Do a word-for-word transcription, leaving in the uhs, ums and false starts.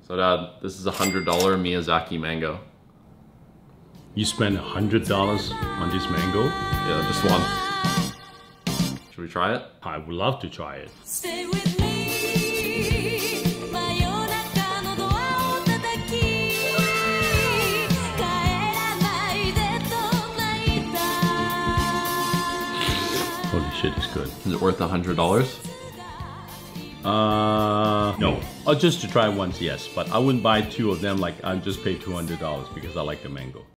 So Dad, this is a hundred dollar Miyazaki mango. You spend a hundred dollars on this mango? Yeah, just one. Should we try it? I would love to try it. Stay with me. Holy shit, it's good. Is it worth a hundred dollars? Uh, no. Oh, just to try once, yes. But I wouldn't buy two of them. Like, I'd just pay two hundred dollars because I like the mango.